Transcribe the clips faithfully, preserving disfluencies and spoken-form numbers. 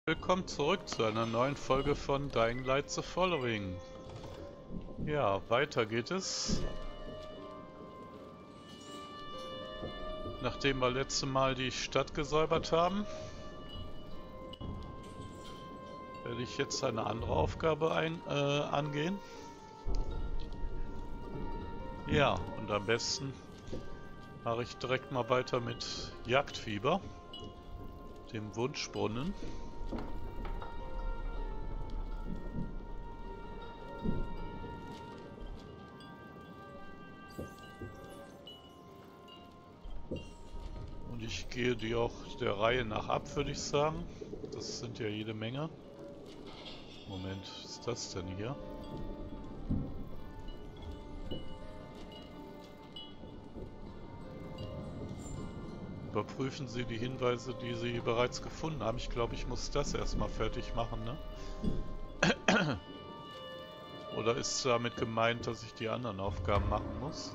Willkommen zurück zu einer neuen Folge von Dying Light The Following. Ja, weiter geht es. Nachdem wir letzte Mal die Stadt gesäubert haben, werde ich jetzt eine andere Aufgabe ein, äh, angehen. Ja, und am besten mache ich direkt mal weiter mit Jagdfieber, dem Wunschbrunnen. Und ich gehe die auch der Reihe nach ab, würde ich sagen. Das sind ja jede Menge. Moment, was ist das denn hier? Überprüfen Sie die Hinweise, die Sie bereits gefunden haben. Ich glaube, ich muss das erstmal fertig machen, ne? Oder ist damit gemeint, dass ich die anderen Aufgaben machen muss?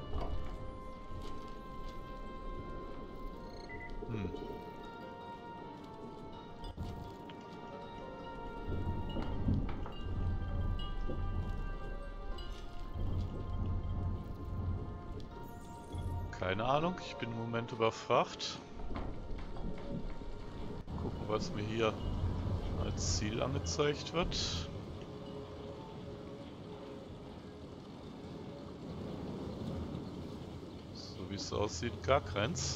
Hm. Keine Ahnung, ich bin im Moment überfragt. Gucken, was mir hier als Ziel angezeigt wird. So wie es aussieht, gar keins.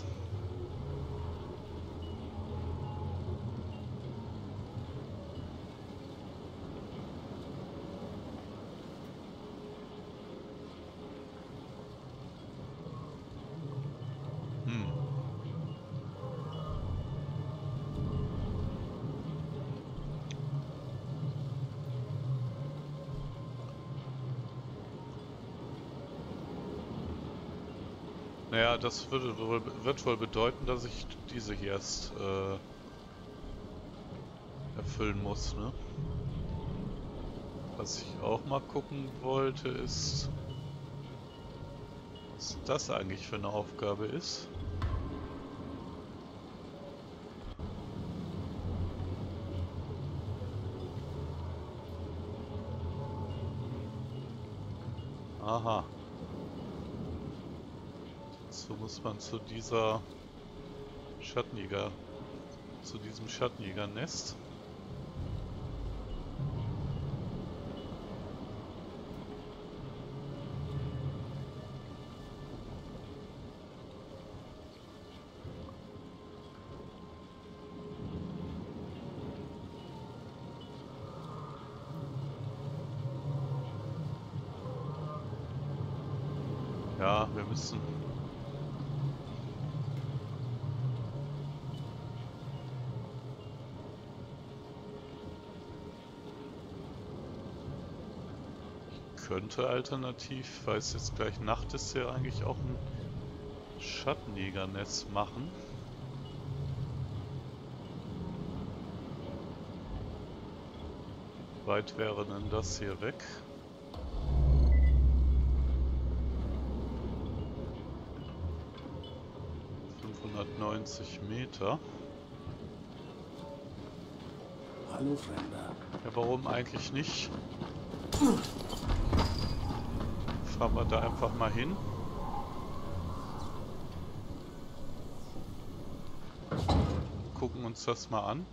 Naja, das würde wohl, wird wohl bedeuten, dass ich diese hier erst äh, erfüllen muss, ne? Was ich auch mal gucken wollte, ist, was das eigentlich für eine Aufgabe ist. Aha. So muss man zu dieser Schattenjäger, zu diesem Schattenjägernest. Ja, wir müssen... Könnte alternativ, weil es jetzt gleich Nacht ist, ja eigentlich auch ein Schattenjägernest machen. Wie weit wäre denn das hier weg? fünfhundertneunzig Meter. Hallo, Fremder. Ja, warum eigentlich nicht? Fahren wir da einfach mal hin. Gucken uns das mal an.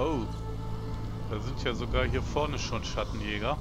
Oh, da sind ja sogar hier vorne schon Schattenjäger.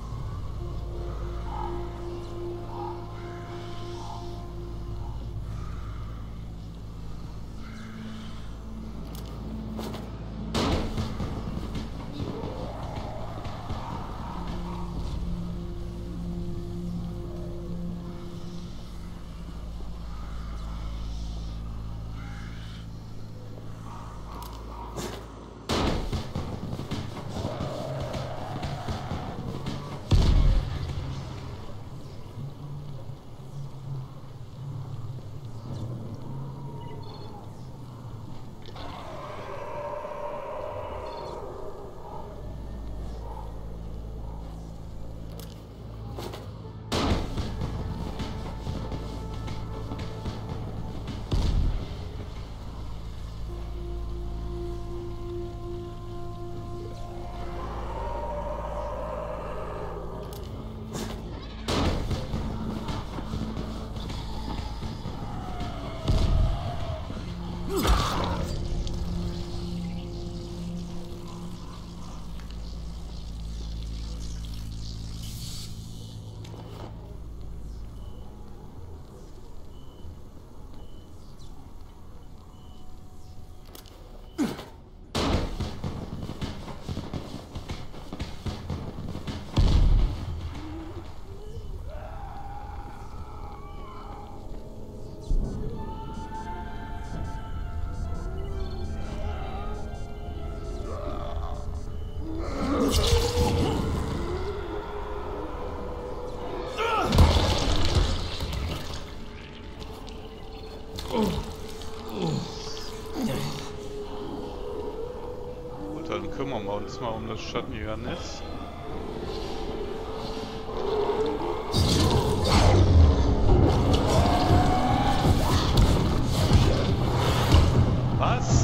Gut, dann kümmern wir uns mal um das Schattenjägernetz. Was?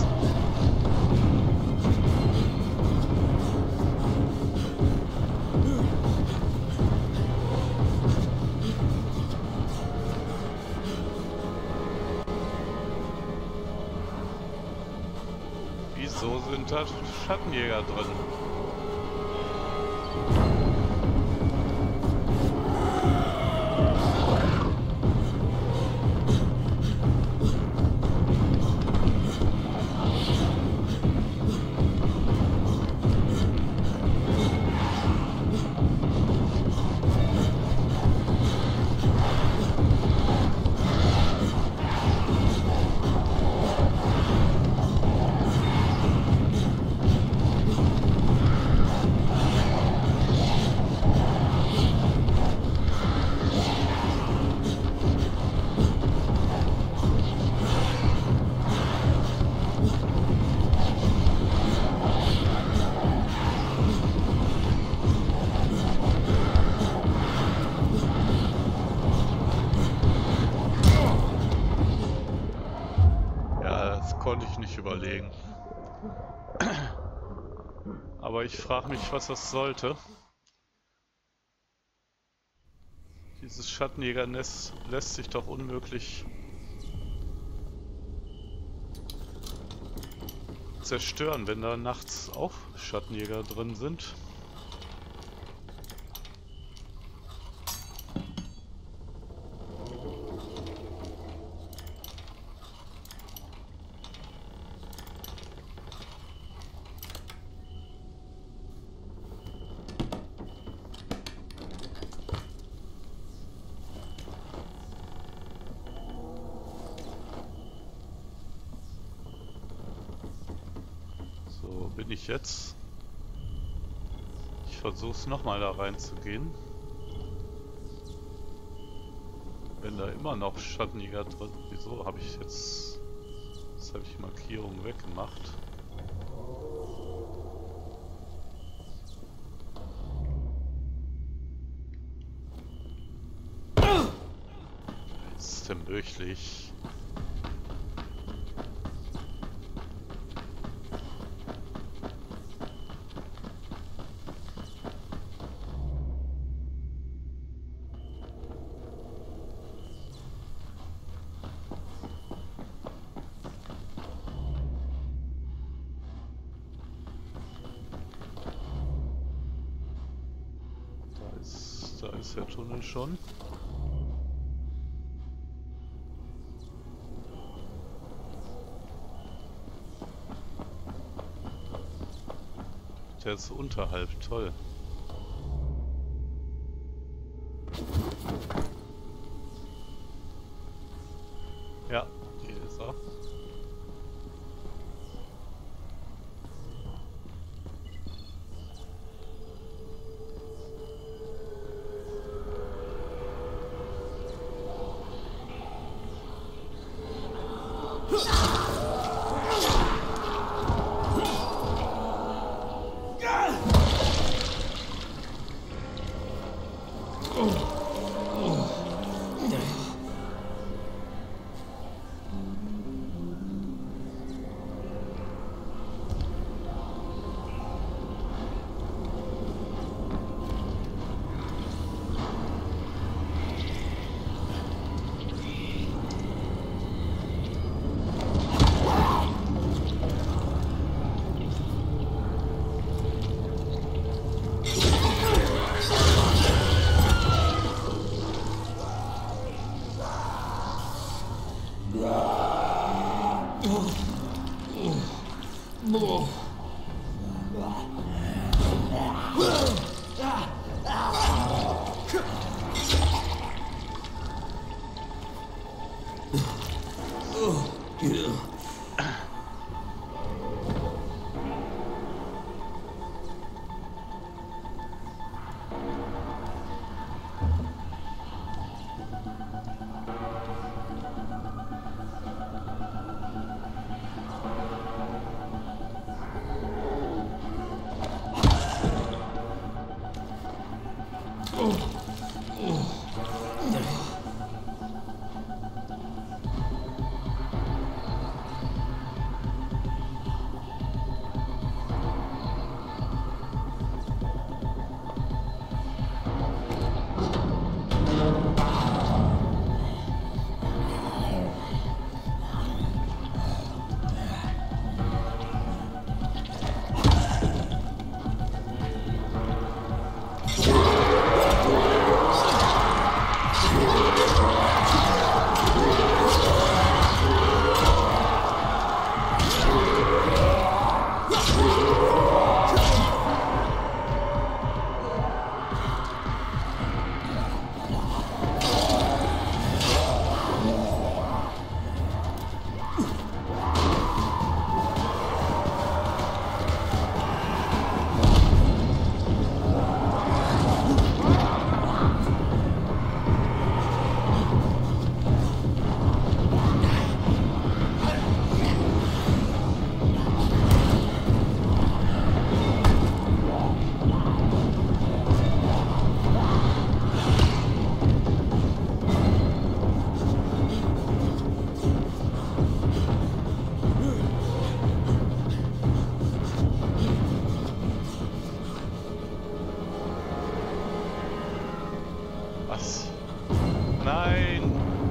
Wieso sind da Schattenjäger drin? Konnte ich nicht überlegen. Aber ich frage mich, was das sollte. Dieses Schattenjägernest lässt sich doch unmöglich zerstören, wenn da nachts auch Schattenjäger drin sind. Bin ich jetzt? Ich versuche es nochmal da reinzugehen. Wenn da immer noch Schattenjäger drin. Wieso habe ich jetzt? Jetzt habe ich Markierung weggemacht. Wie ist es denn möglich? ist der Tunnel schon. Der ist unterhalb, toll. Ja, hier ist er. Was? Nein!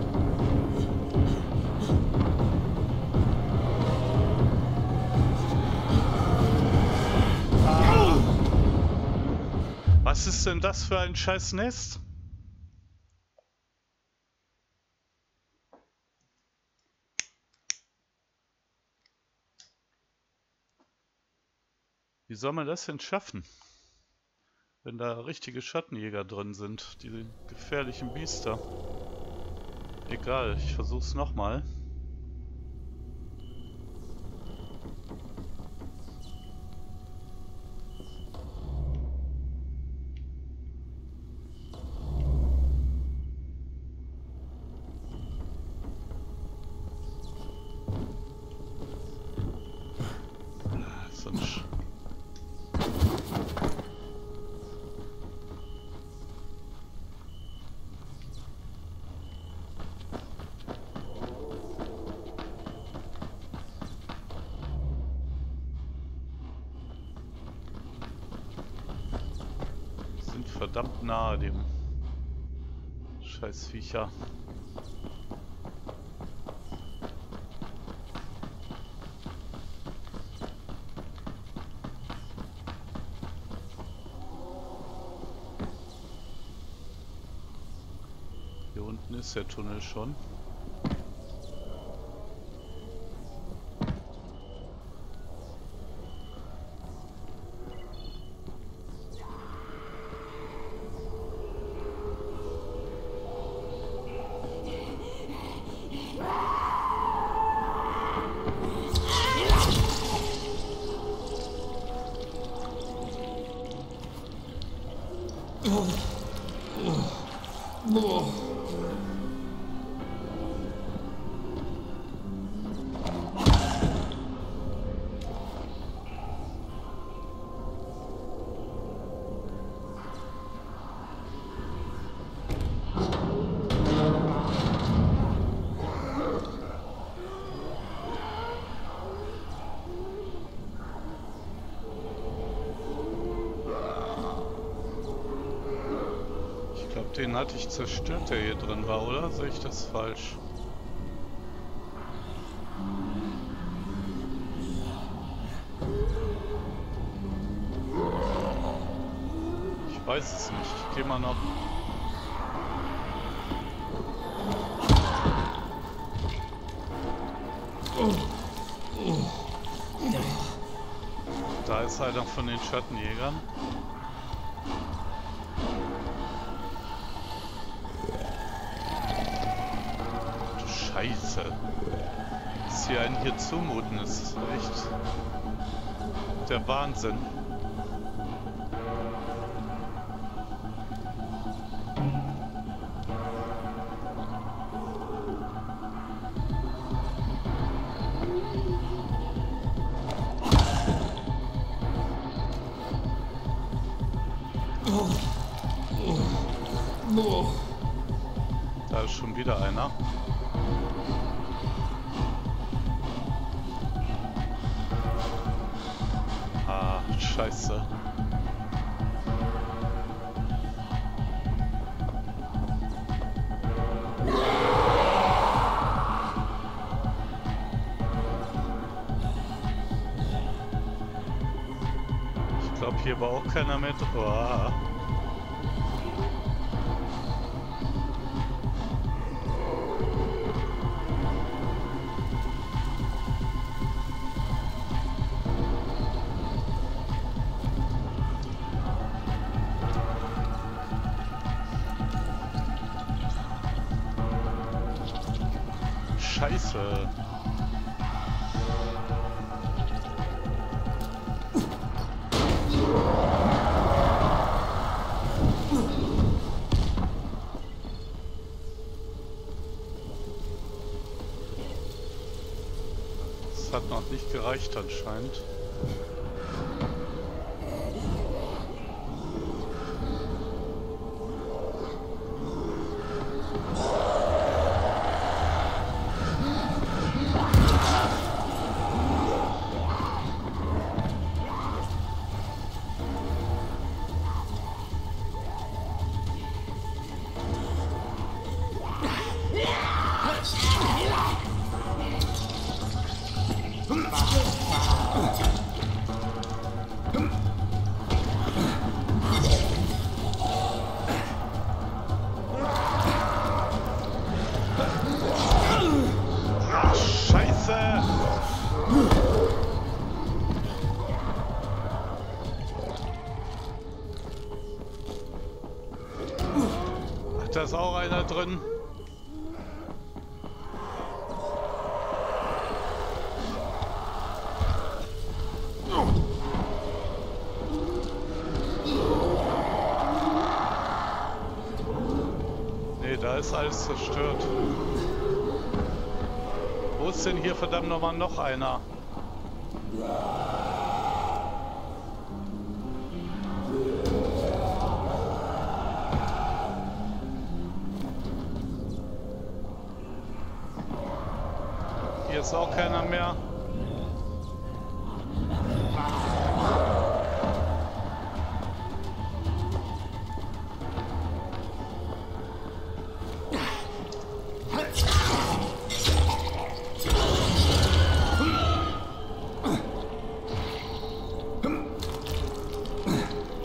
Ah. Was ist denn das für ein scheiß Nest? Wie soll man das denn schaffen? Wenn da richtige Schattenjäger drin sind, die gefährlichen Biester. Egal, ich versuch's nochmal. So ein Sch sind verdammt nahe dem scheiß Viecher. der Tunnel schon. Den hatte ich zerstört, der hier drin war, oder? Sehe ich das falsch? Ich weiß es nicht. Ich gehe mal noch. Da ist einer von den Schattenjägern. Scheiße. Was hier einen hier zumuten, ist echt der Wahnsinn. Da ist schon wieder einer. Ah, scheiße. Ich glaube, hier war auch keiner mit. Oh. Scheiße. Das hat noch nicht gereicht anscheinend. Da ist auch einer drin. Nee, da ist alles zerstört. Wo ist denn hier verdammt nochmal noch einer? Hier ist auch keiner mehr.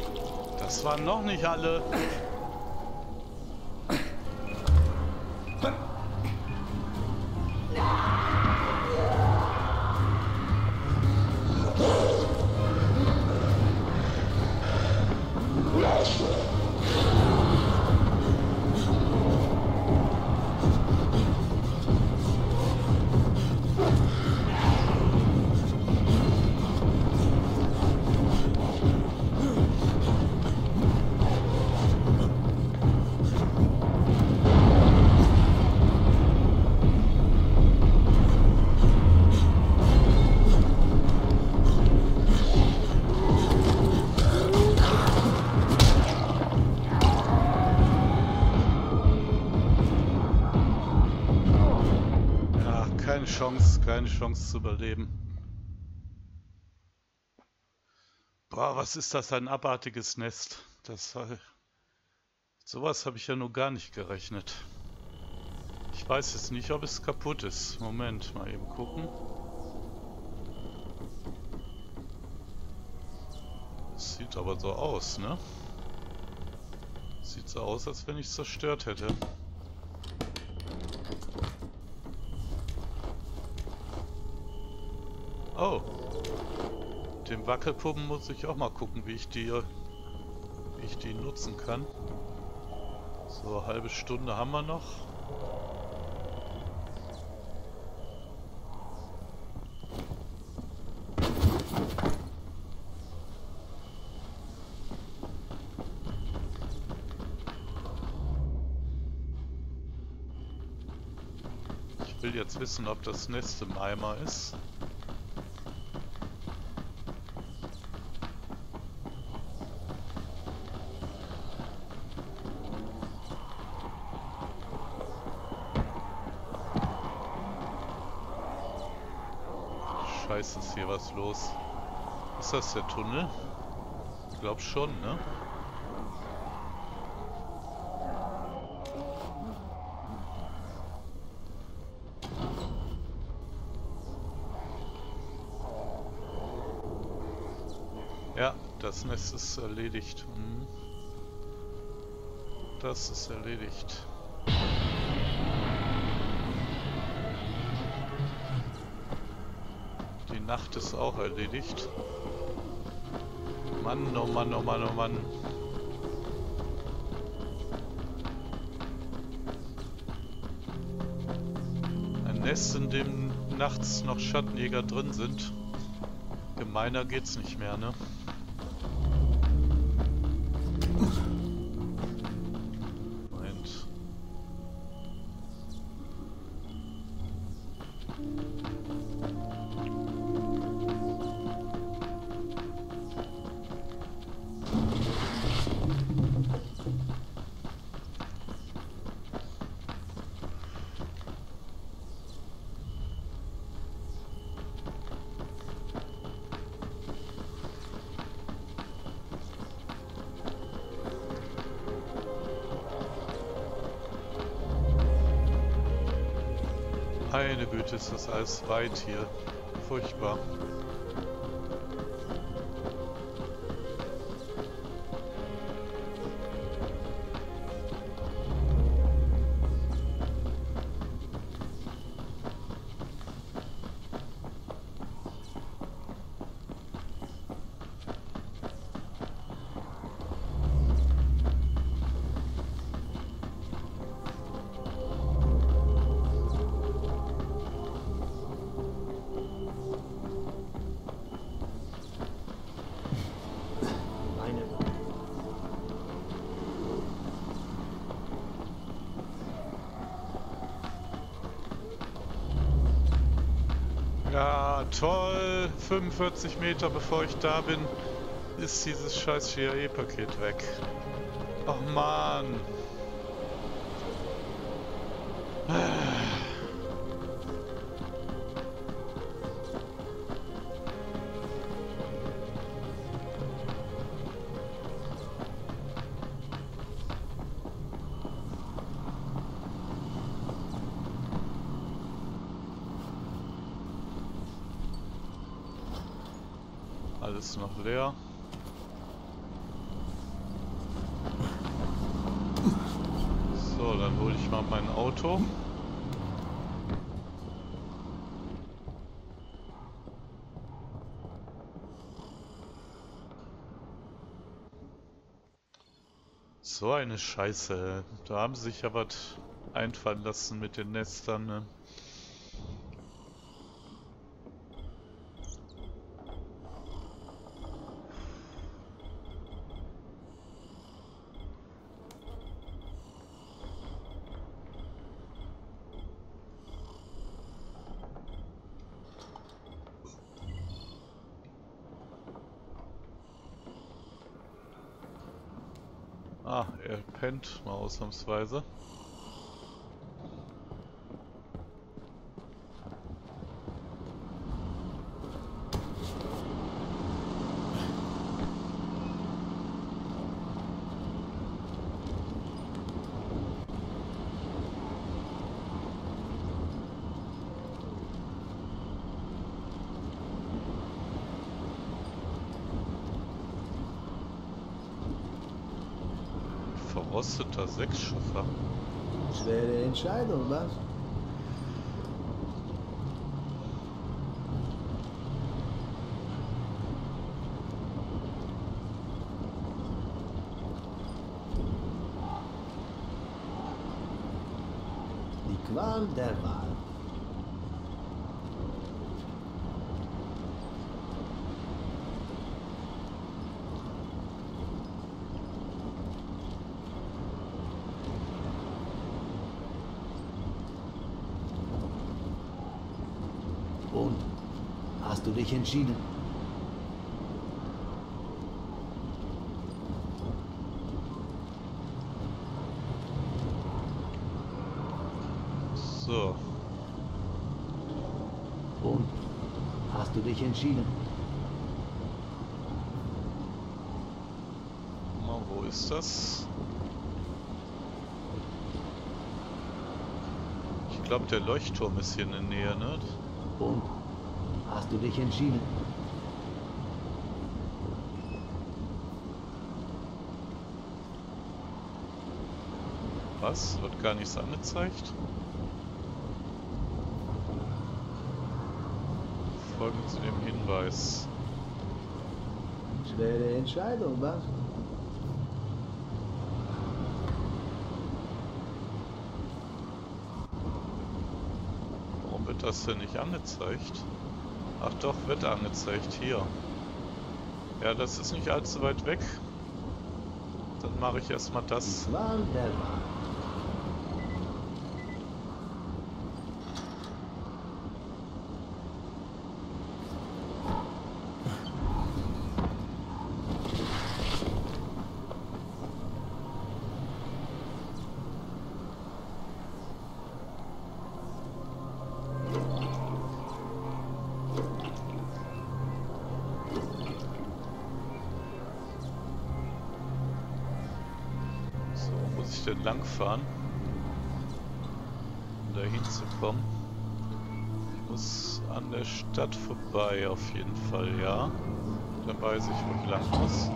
Das waren noch nicht alle. Keine Chance, keine Chance zu überleben. Boah, was ist das, ein abartiges Nest. Das, sowas habe ich ja nur gar nicht gerechnet. Ich weiß jetzt nicht, ob es kaputt ist. Moment, mal eben gucken. Es sieht aber so aus, ne? Sieht so aus, als wenn ich es zerstört hätte. Oh. Den Wackelpuppen muss ich auch mal gucken, wie ich die, wie ich die nutzen kann. So, eine halbe Stunde haben wir noch. Ich will jetzt wissen, ob das Nest im Eimer ist. Scheiße, ist hier was los. Ist das der Tunnel? Ich glaube schon, ne? Ja, das Nest ist erledigt. Hm. Das ist erledigt. Die Nacht ist auch erledigt. Mann, oh Mann, oh Mann, oh Mann. Ein Nest, in dem nachts noch Schattenjäger drin sind. Gemeiner geht's nicht mehr, ne? Moment. Meine Güte, ist das alles weit hier. Furchtbar. Ja, toll. fünfundvierzig Meter bevor ich da bin, ist dieses scheiß G A E-Paket weg. Ach man. Alles noch leer. So, dann hole ich mal mein Auto. So eine Scheiße. Da haben sie sich ja was einfallen lassen mit den Nestern, ne? Ah, er pennt mal ausnahmsweise. Verrosteter Sechsschiffer. Schwere Entscheidung, was? Die Qual der Wahl. Und? Hast du dich entschieden? So. Und? Hast du dich entschieden? Mal, wo ist das? Ich glaube, der Leuchtturm ist hier in der Nähe, ne? Und? Hast du dich entschieden? Was? Wird gar nichts angezeigt? Folgen zu dem Hinweis. Schwere Entscheidung, was? Warum wird das denn nicht angezeigt? Ach doch, wird angezeigt, hier. Ja, das ist nicht allzu weit weg. Dann mache ich erstmal das. Die Qual der Wahl. So, wo muss ich denn langfahren, um da hinzukommen? Ich muss an der Stadt vorbei, auf jeden Fall, ja. Dann weiß ich, wo ich lang muss.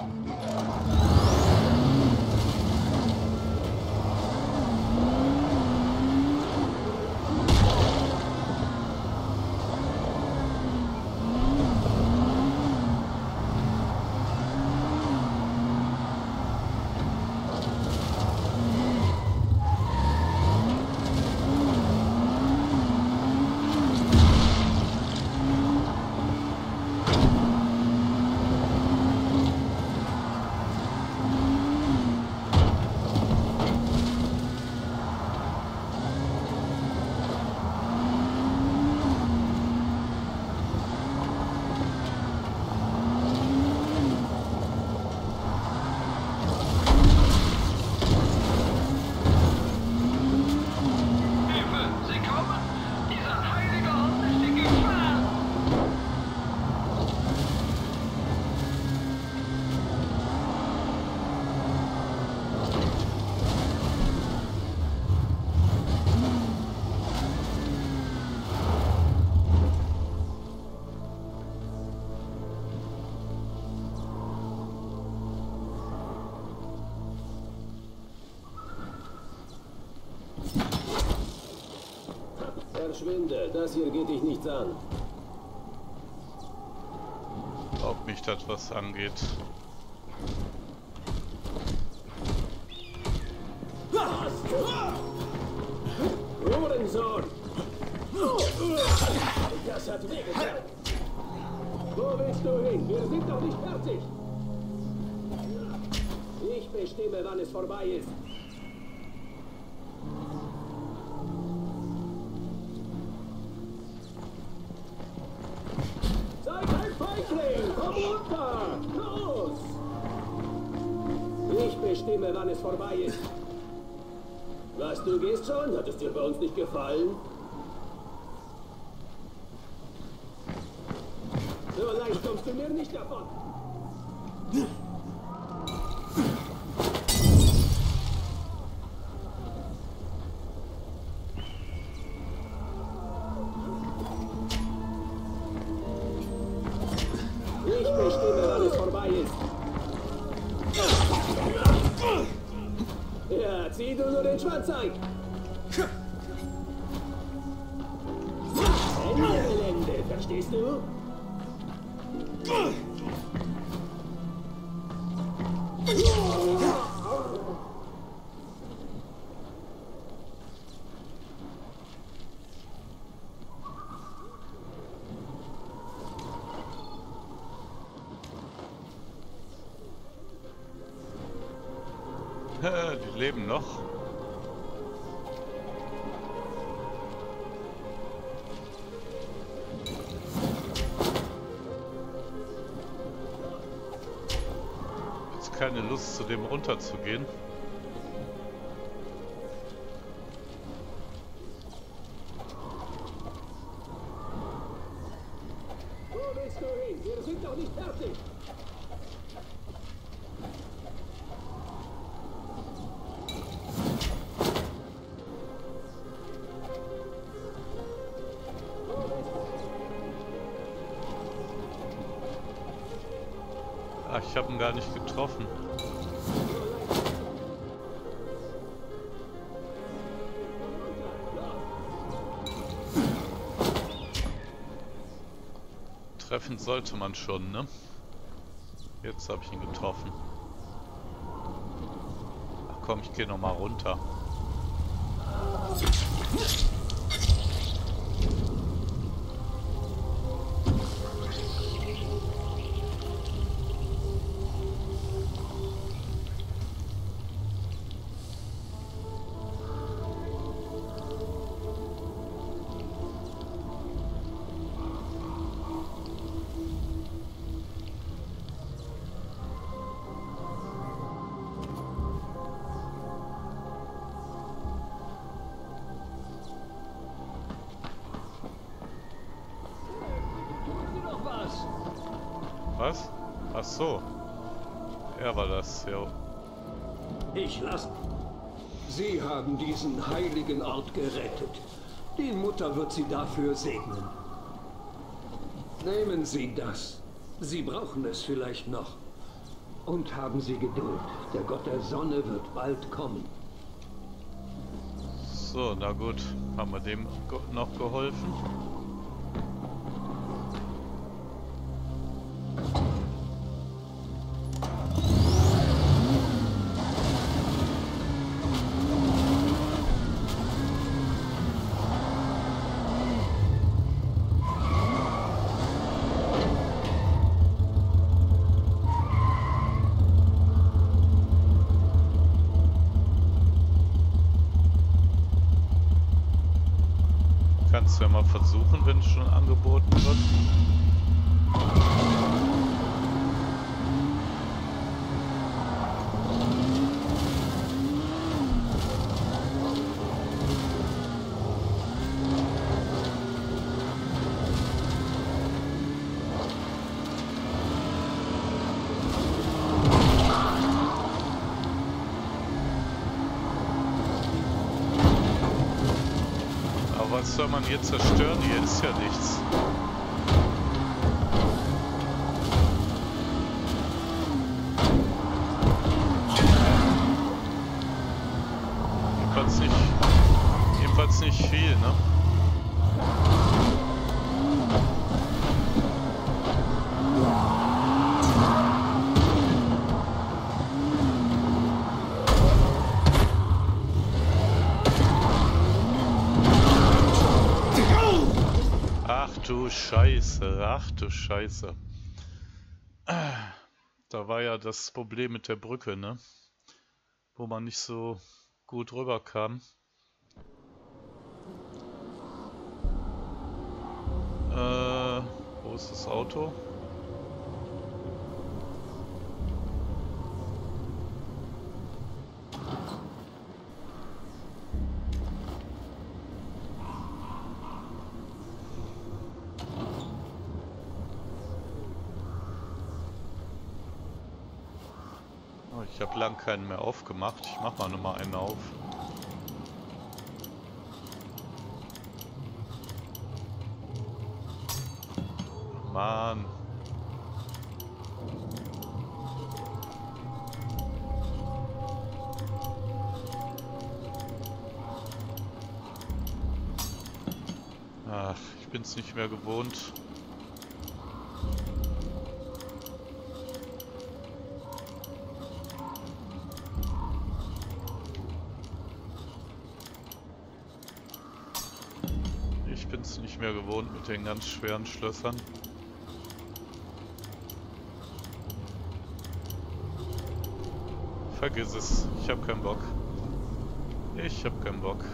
Verschwinde, das hier geht dich nichts an. Ob mich das was angeht. Hurensohn! Das hat wehgetan. Wo willst du hin? Wir sind doch nicht fertig. Ich bestimme, wann es vorbei ist. Seid ein Feigling! Komm runter! Los! Ich bestimme, wann es vorbei ist. Was, du gehst schon? Hat es dir bei uns nicht gefallen? So leicht kommst du mir nicht davon. Ich bestimme, wann es vorbei ist. Fahrzeug! Ende Gelände, verstehst du? Die leben noch. Jetzt keine Lust, zu dem runterzugehen. Wo willst du hin? Wir sind doch nicht fertig! Ach, ich habe ihn gar nicht getroffen. Treffen sollte man schon, ne? Jetzt habe ich ihn getroffen. Ach komm, ich gehe noch mal runter. Was? Ach so. Er war das, ja. Ich lasse. Sie haben diesen heiligen Ort gerettet. Die Mutter wird Sie dafür segnen. Nehmen Sie das. Sie brauchen es vielleicht noch. Und haben Sie Geduld. Der Gott der Sonne wird bald kommen. So, na gut. Haben wir dem noch geholfen? Kannst du ja mal versuchen, wenn es schon angeboten wird. Was soll man hier zerstören? Hier ist ja nichts. Jedenfalls nicht, jedenfalls nicht viel, ne? Ach du Scheiße, ach du Scheiße. Da war ja das Problem mit der Brücke, ne? Wo man nicht so gut rüberkam. Äh, wo ist das Auto? Ich habe lang keinen mehr aufgemacht. Ich mach mal nochmal einen auf. Mann. Ach, ich bin's nicht mehr gewohnt. Ich bin's nicht mehr gewohnt mit den ganz schweren Schlössern. Vergiss es, ich hab keinen Bock. Ich hab keinen Bock.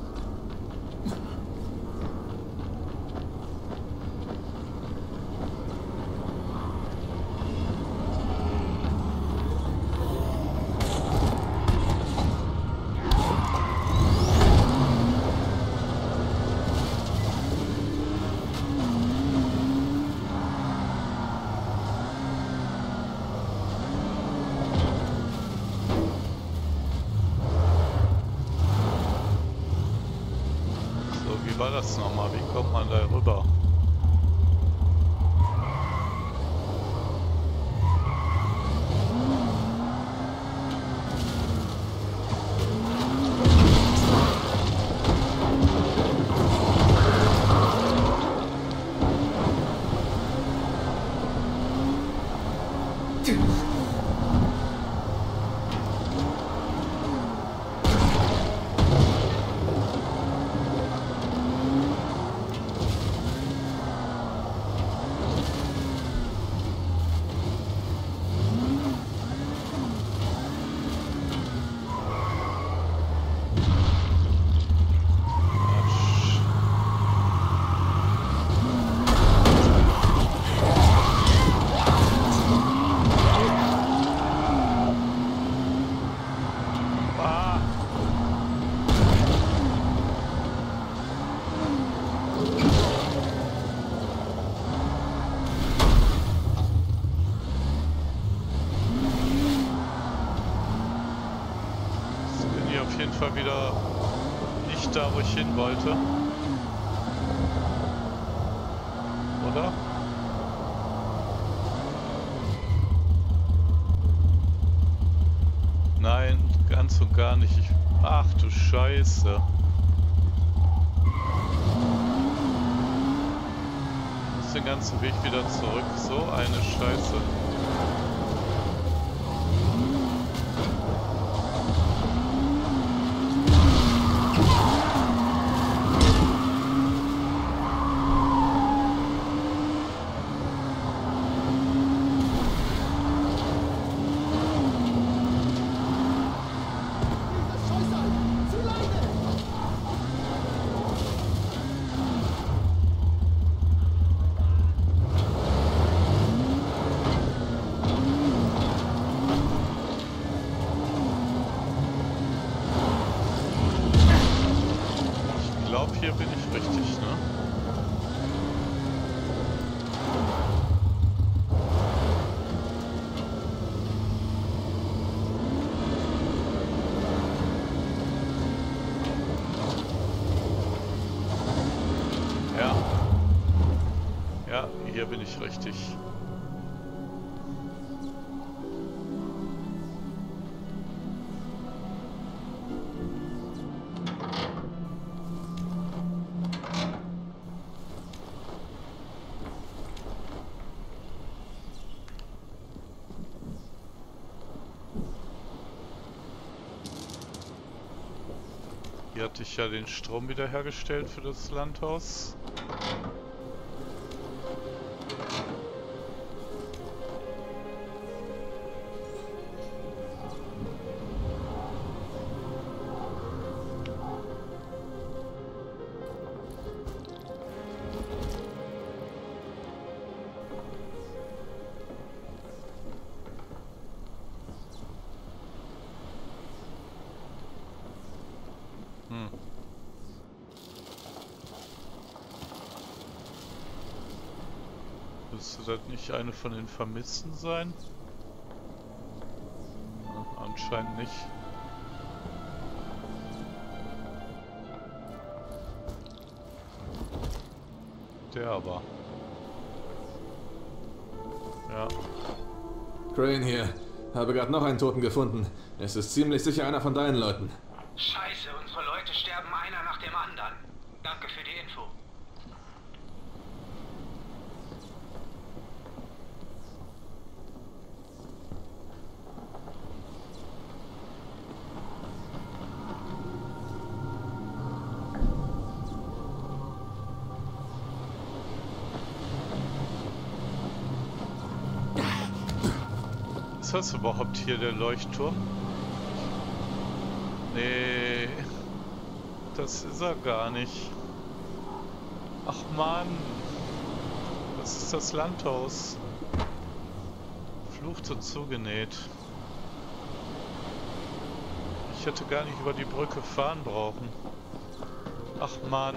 Wie war das nochmal? Wie kommt man da rüber? Auf jeden Fall wieder nicht da, wo ich hin wollte. Oder? Nein, ganz und gar nicht. Ich, ach du Scheiße. Ich muss den ganzen Weg wieder zurück. So eine Scheiße. Hier bin ich richtig, ne? Ja. Ja, hier bin ich richtig. Hier hatte ich ja den Strom wiederhergestellt für das Landhaus. Hm. Müsste das nicht eine von den Vermissten sein? Ja, anscheinend nicht. Der aber. Ja. Crane hier. Habe gerade noch einen Toten gefunden. Es ist ziemlich sicher einer von deinen Leuten. Scheiße, unsere Leute sterben einer nach dem anderen. Danke für die Info. Ist das überhaupt hier der Leuchtturm? Nee, das ist er gar nicht. Ach Mann, das ist das Landhaus. Flucht und zugenäht. Ich hätte gar nicht über die Brücke fahren brauchen. Ach Mann.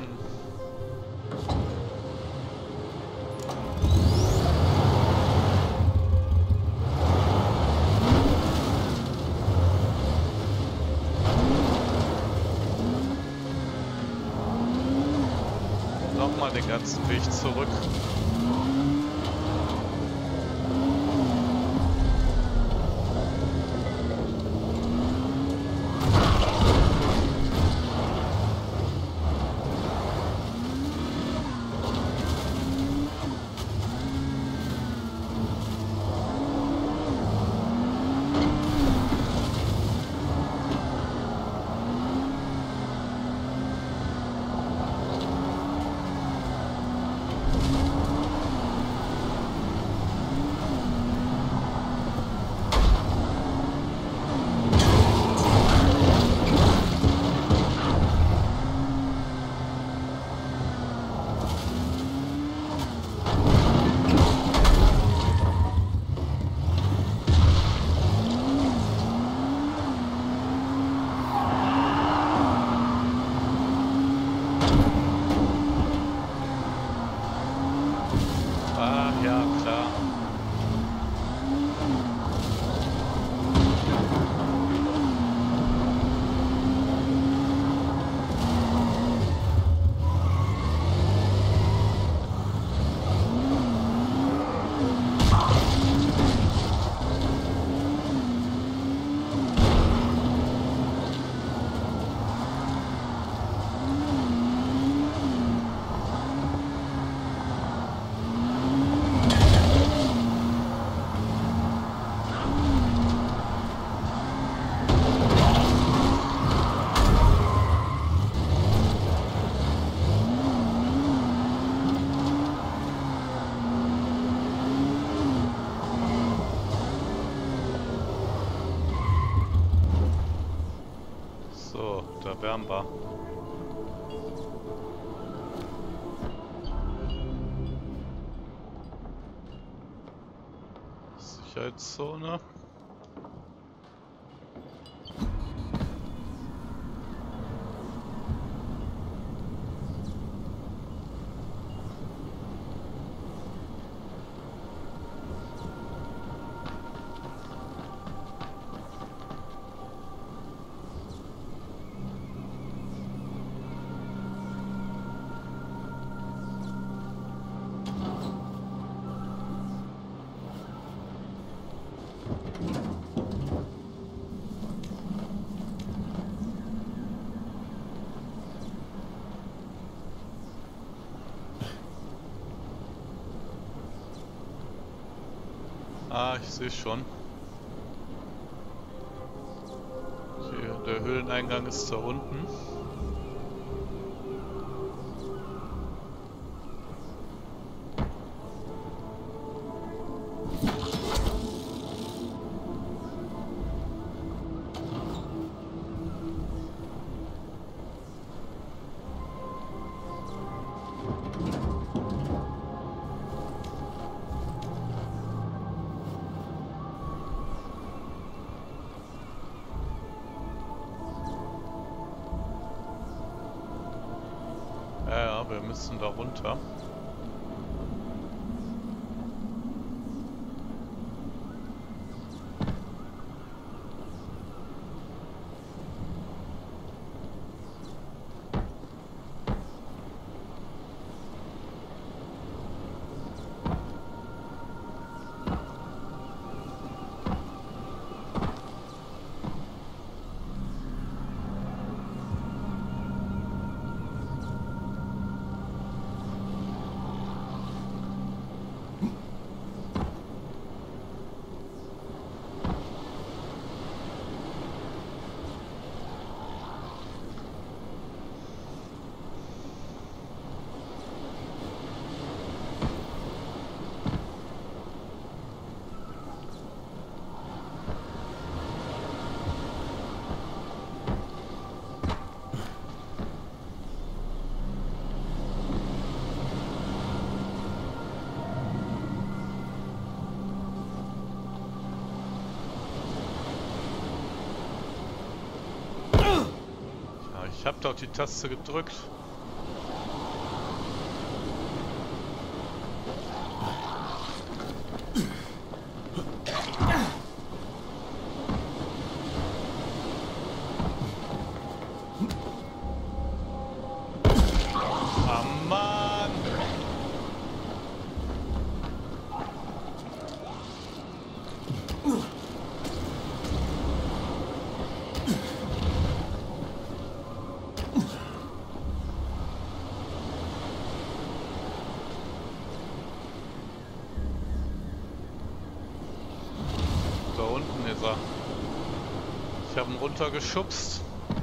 Nochmal den ganzen Weg zurück. Ah, ja, klar. So, da wären wir. Sicherheitszone. Ah, ich sehe schon. Hier, der Höhleneingang ist da unten. Ja, ja, wir müssen da runter. Ich hab doch die Taste gedrückt. Ah, Mann! Da unten ist er. Ich habe ihn runtergeschubst.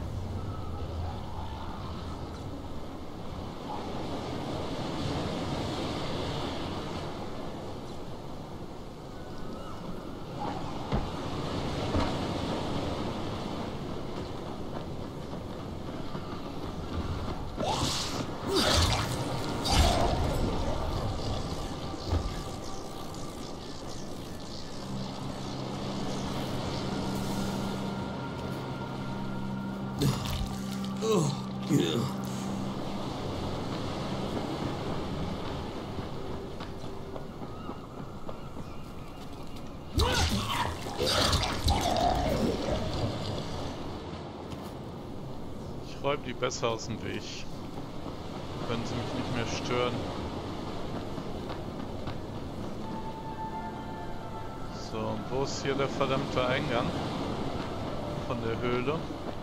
Ich räume die besser aus dem Weg. Können sie mich nicht mehr stören. So, und wo ist hier der verdammte Eingang von der Höhle?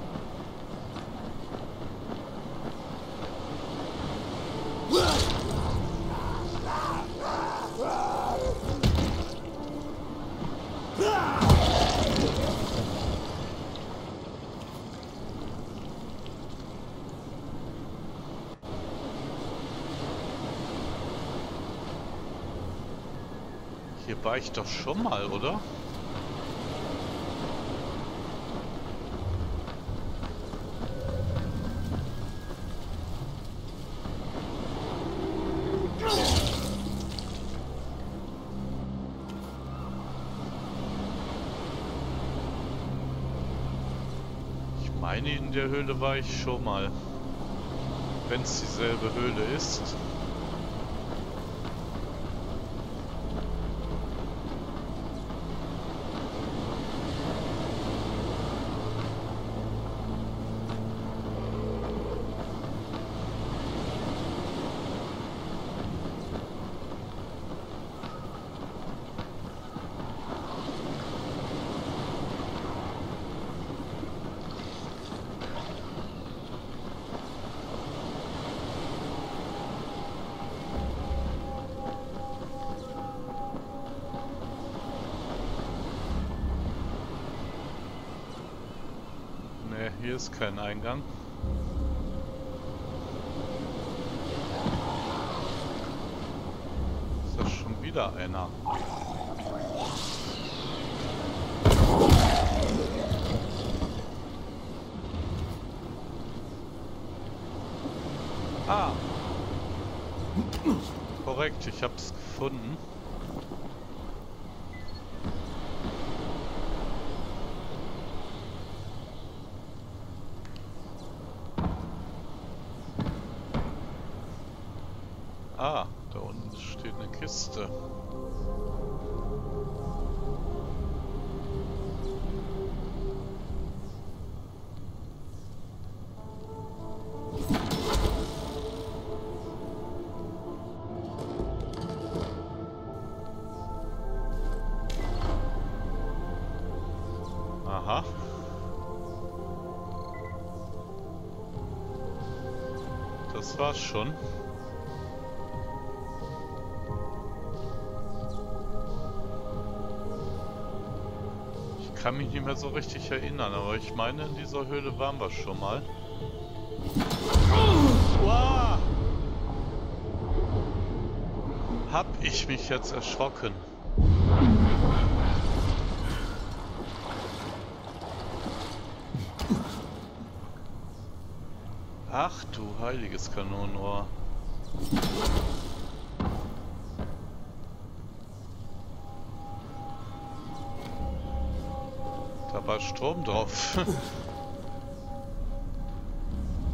Hier war ich doch schon mal, oder? Ich meine, in der Höhle war ich schon mal. Wenn es dieselbe Höhle ist. Hier ist kein Eingang. Ist das schon wieder einer? Ah! Korrekt, ich hab's gefunden. Ah, da unten steht eine Kiste. Aha. Das war's schon. Ich kann mich nicht mehr so richtig erinnern, aber ich meine, in dieser Höhle waren wir schon mal. Wow! Hab ich mich jetzt erschrocken. Ach du heiliges Kanonenrohr. Da war Strom drauf.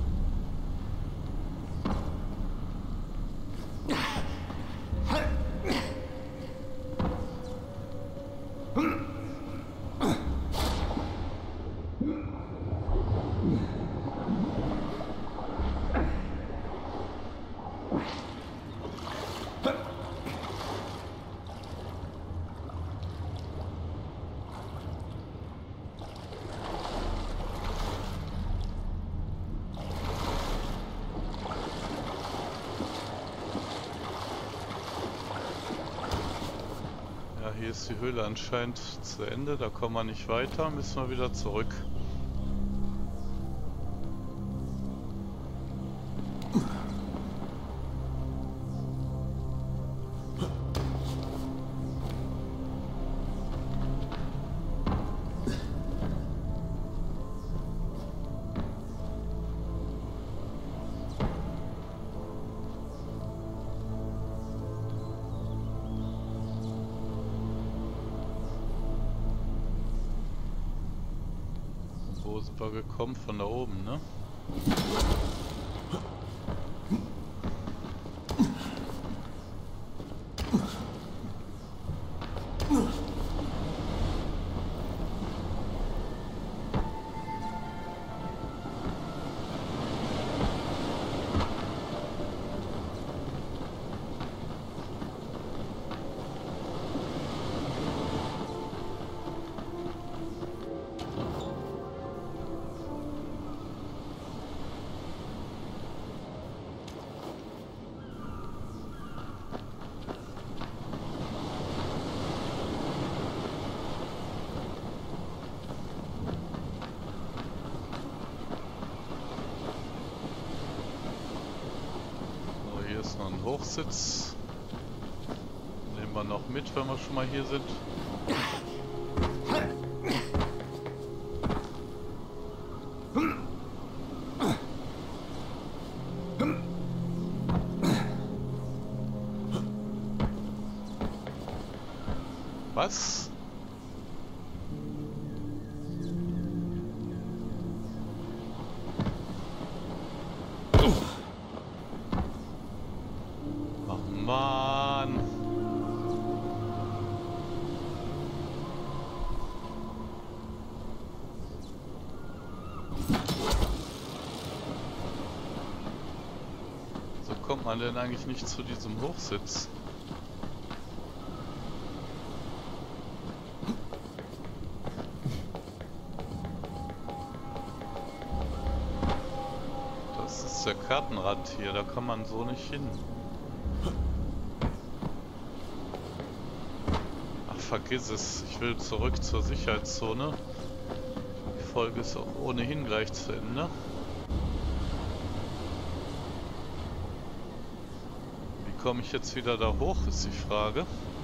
hier ist die Höhle anscheinend zu Ende. Da kommen wir nicht weiter. Müssen wir wieder zurück. Wo sind wir gekommen? Von da oben, ne? Noch ein Hochsitz. Nehmen wir noch mit, wenn wir schon mal hier sind. Was? Mann. So kommt man denn eigentlich nicht zu diesem Hochsitz? Das ist der Kartenrand hier, da kann man so nicht hin. Vergiss es, ich will zurück zur Sicherheitszone. Die Folge ist auch ohnehin gleich zu Ende. Wie komme ich jetzt wieder da hoch, ist die Frage.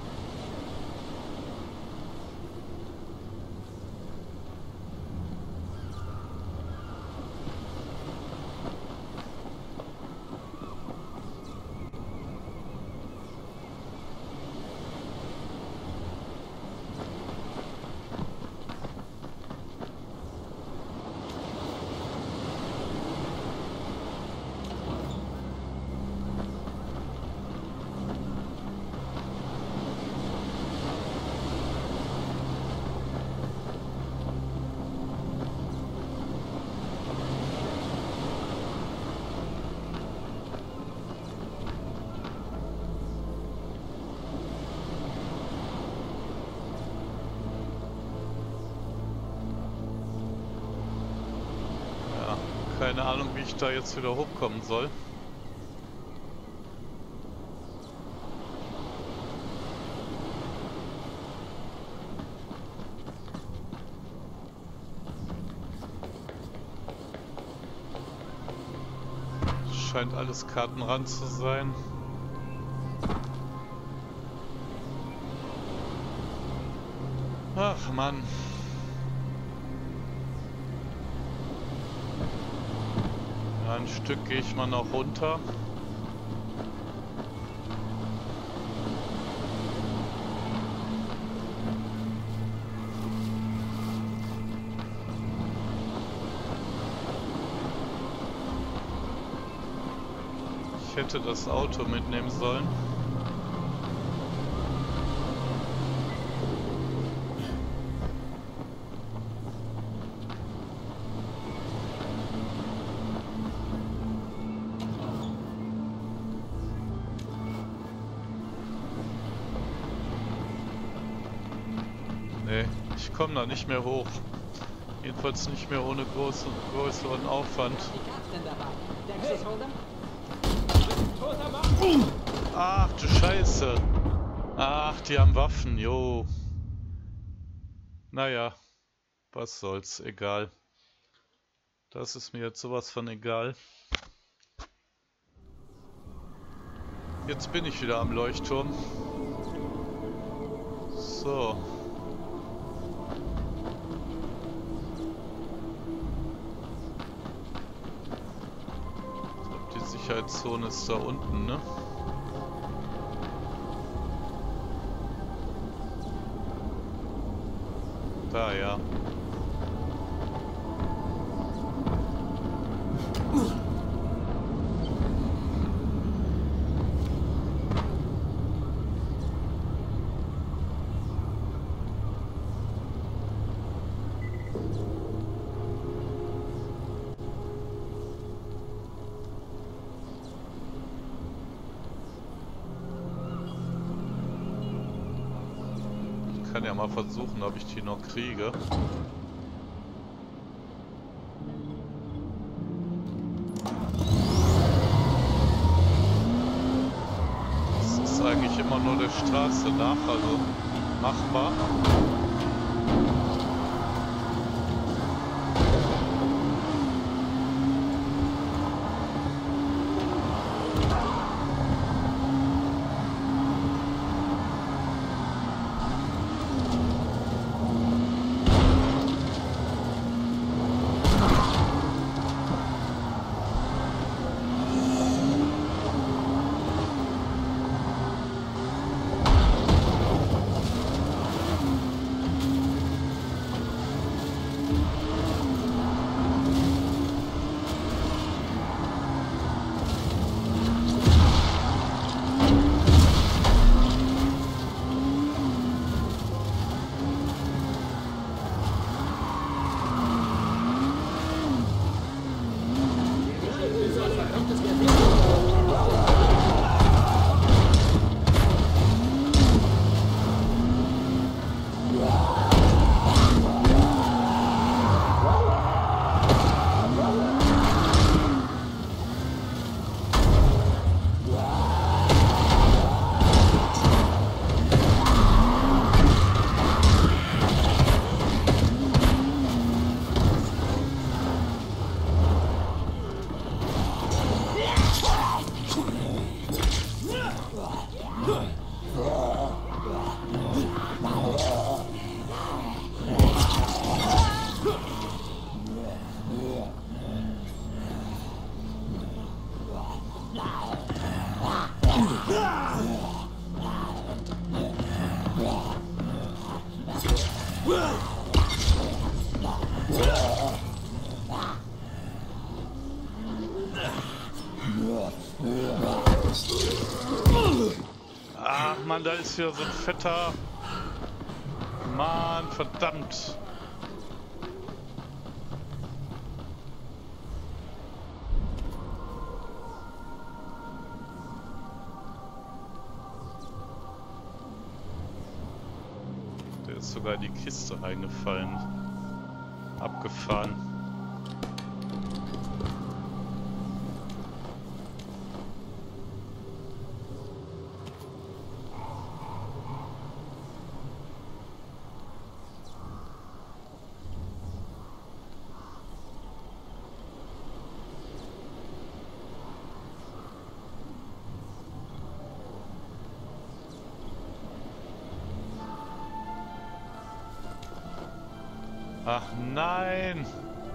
Keine Ahnung, wie ich da jetzt wieder hochkommen soll. Scheint alles Kartenrand zu sein. Ach Mann. Ein Stück gehe ich mal noch runter. Ich hätte das Auto mitnehmen sollen. Nee, ich komme da nicht mehr hoch. Jedenfalls nicht mehr ohne großen, größeren Aufwand. Ach du Scheiße. Ach, die haben Waffen, jo. Naja, was soll's, egal. Das ist mir jetzt sowas von egal. Jetzt bin ich wieder am Leuchtturm. So. Ich glaube, die Sicherheitszone ist da unten, ne? Da, ja. Ich kann ja mal versuchen, ob ich die noch kriege. Das ist eigentlich immer nur der Straße nach, also machbar. Ach man, da ist hier so ein fetter... Mann, verdammt. Der ist sogar in die Kiste reingefallen. Abgefahren. Ach nein!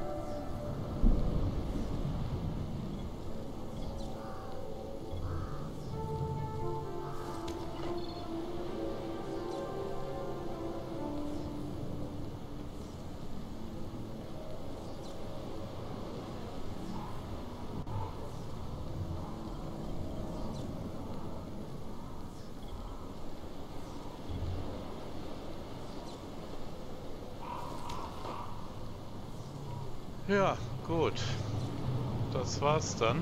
Ja, gut. Das war's dann.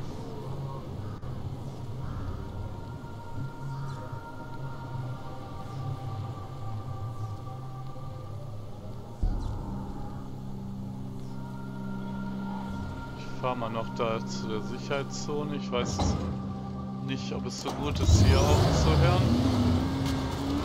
Ich fahre mal noch da zu der Sicherheitszone. Ich weiß nicht, ob es so gut ist, hier aufzuhören.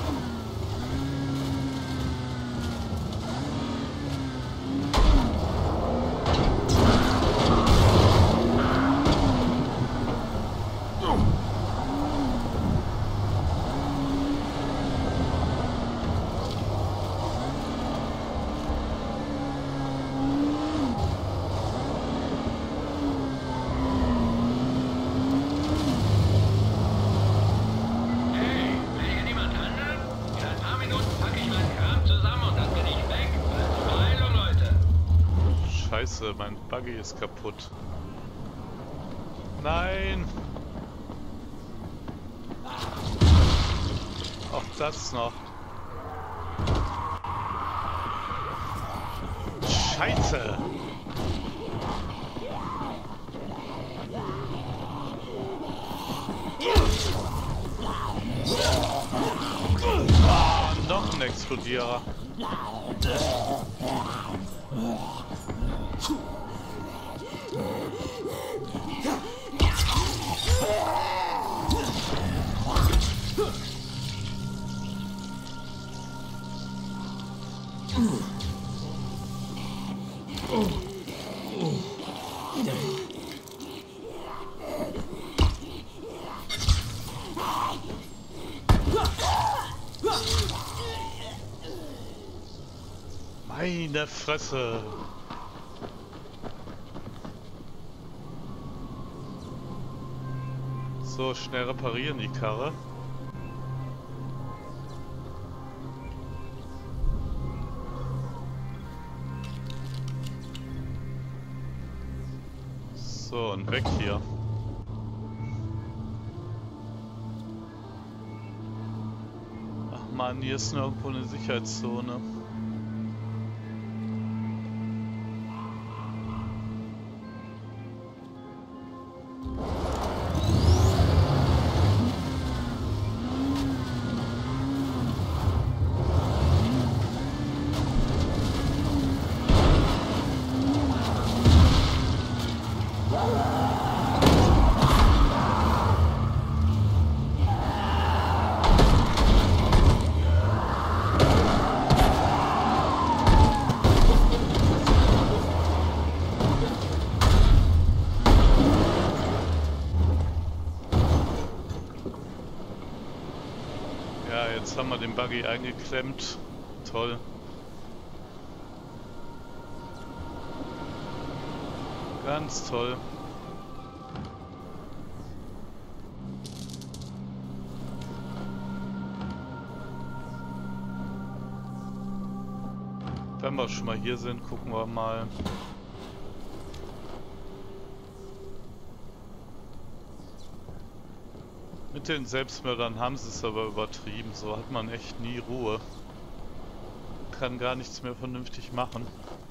Scheiße, mein Buggy ist kaputt. Nein! Auch das noch. Scheiße! Oh, noch ein Explodierer. Meine Fresse! So, schnell reparieren die Karre. So, und weg hier. Ach man, hier ist nirgendwo eine Sicherheitszone. Jetzt haben wir den Buggy eingeklemmt. Toll. Ganz toll. Wenn wir schon mal hier sind, gucken wir mal. Mit den Selbstmördern haben sie es aber übertrieben, so hat man echt nie Ruhe. Kann gar nichts mehr vernünftig machen.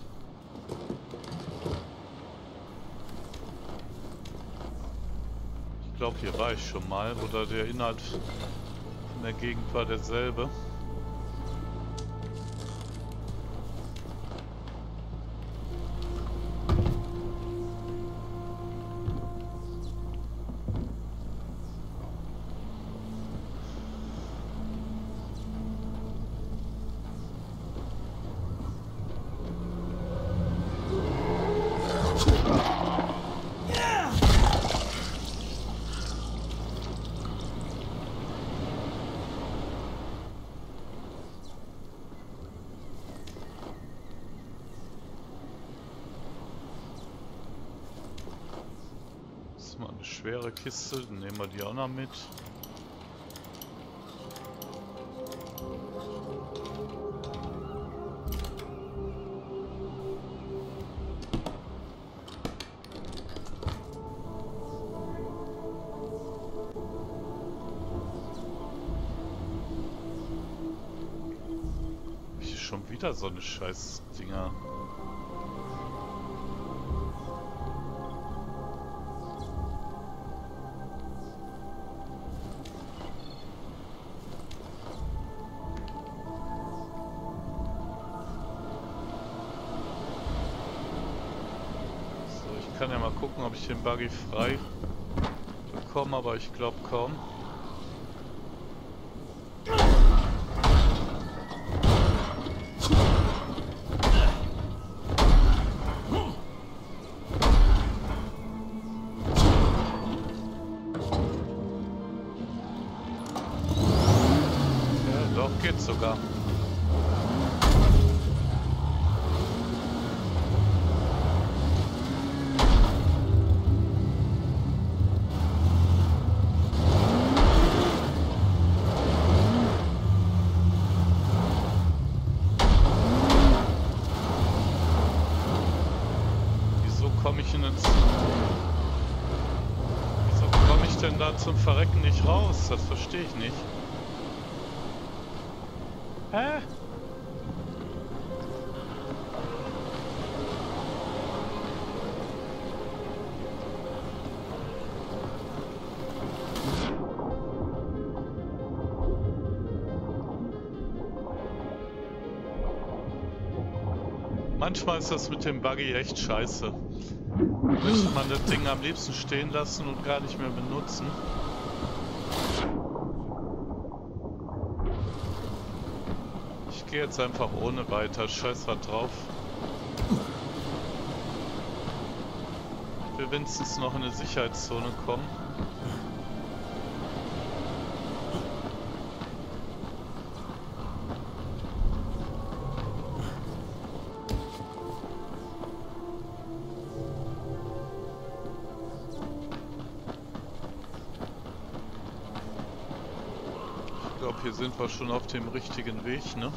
Ich glaube, hier war ich schon mal, oder der Inhalt von der Gegend war derselbe. Eine schwere Kiste, dann nehmen wir die auch noch mit. Hier schon wieder so eine scheiß Dinger. Ich kann ja mal gucken, ob ich den Buggy frei bekomme, aber ich glaube kaum. Ja, doch, geht sogar. da zum Verrecken nicht raus? Das verstehe ich nicht. Hä? Manchmal ist das mit dem Buggy echt scheiße. Möchte man das Ding am liebsten stehen lassen und gar nicht mehr benutzen. Ich gehe jetzt einfach ohne weiter. Scheiß was drauf. Ich will wenigstens noch in eine Sicherheitszone kommen. Ich glaube, hier sind wir schon auf dem richtigen Weg, ne?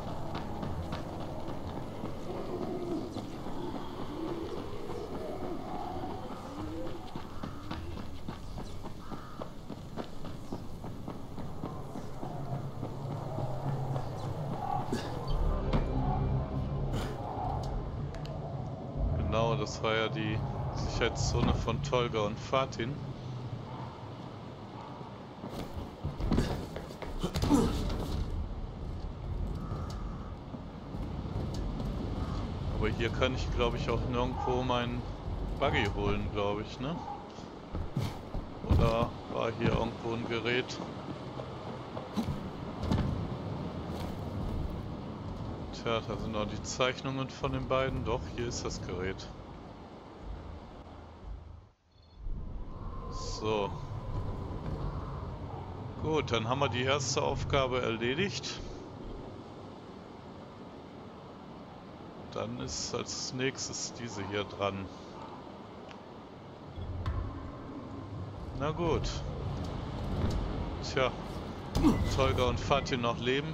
Genau, das war ja die Sicherheitszone von Tolga und Fatin. Aber hier kann ich, glaube ich, auch nirgendwo meinen Buggy holen, glaube ich, ne? Oder war hier irgendwo ein Gerät? Tja, da sind auch die Zeichnungen von den beiden. Doch, hier ist das Gerät. So. Gut, dann haben wir die erste Aufgabe erledigt. Dann ist als nächstes diese hier dran. Na gut. Tja, Tolga und Fatin noch leben.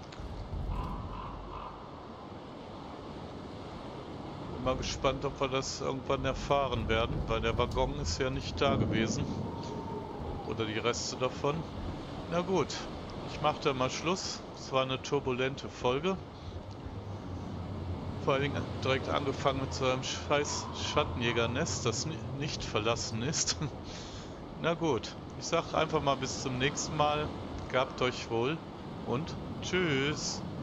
Bin mal gespannt, ob wir das irgendwann erfahren werden, weil der Waggon ist ja nicht da gewesen. Oder die Reste davon. Na gut, ich mache da mal Schluss. Es war eine turbulente Folge. Vor allen Dingen direkt angefangen mit so einem scheiß Schattenjägernest, das nicht verlassen ist. Na gut, ich sag einfach mal bis zum nächsten Mal. Gehabt euch wohl und tschüss.